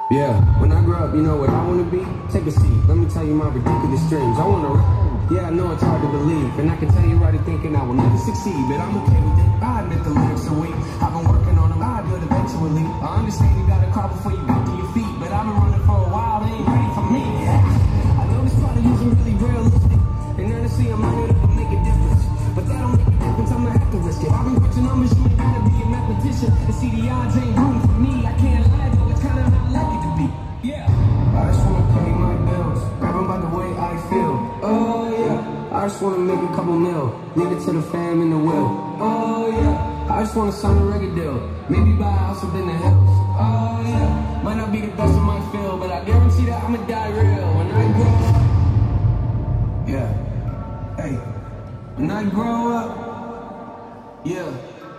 Yeah, when I grow up, you know what I wanna be? Take a seat, let me tell you my ridiculous dreams. I wanna rap. Yeah, I know it's hard to believe, and I can tell you're already thinking I will never succeed, but I'm okay with it. I admit the lyrics are weak. I've been working on them, I'll do it eventually. I understand you gotta crawl before you get to your feet, but I've been running for a while, they ain't ready for me. I know this part of you isn't really realistic, and honestly I'm minded up to make a difference, but that don't make a difference, I'ma have to risk it. I've been watching numbers, you ain't gotta be a mathematician, and see the odds ain't rooting for me. I can't lie though, it's kinda how I like it to be. Yeah, I just wanna pay my bills, rapping about the way I feel. Oh yeah, I just wanna make a couple mil, leave it to the fam in the will. Oh yeah, I just wanna sign a record deal, maybe buy a house up in the hills. Oh yeah, might not be the best of my field, but I guarantee that I'ma die real when I grow up. Yeah, hey, when I grow up. Yeah,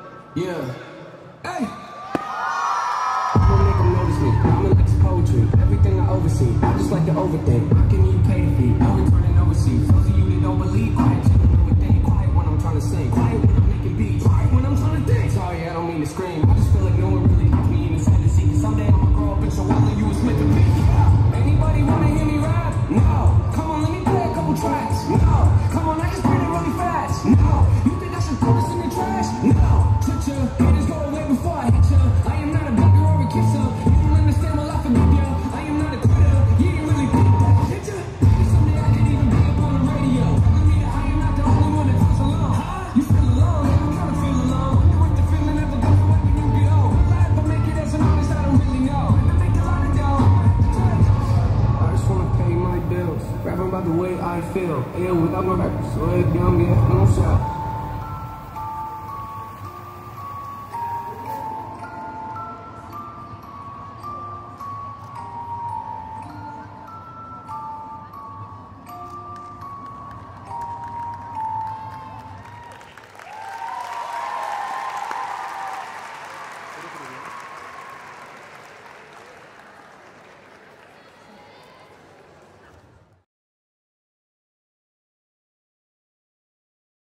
hey. I'ma make them notice me, I'ma like poetry, everything I oversee. I just like to overthink, how can you pay a fee? No returning overseas, those of you that don't believe, quiet till you know a thing. Quiet when I'm trying to sing, quiet when I'm making beats, quiet when I'm trying to think. Sorry, I don't mean to scream, I just feel like no one really gets me in this fantasy, cause someday I'ma grow up and show all of you is meant to be. Anybody wanna hear me rap? No. Come on, let me play a couple tracks. No. Come on, I can spit it really fast. No. You think I should throw this in the trash? No. Touch ya, haters go away before I hit ya. I am not a beggar or a kisser. You don't understand, well I forgive ya. I am not a quitter. You didn't really think that. Hit ya. Maybe someday I can even be up on the radio. Telling me that I am not the only one that feels alone. You feel alone, yeah, I kinda feel alone. Wonder what the feeling ever goes away when you get old. Laugh but make it as an artist, I don't really know. And make a lot of dough. I just wanna pay my bills, rapping about the way I feel. Yeah, without my rappers, so it's young, yeah, no shot.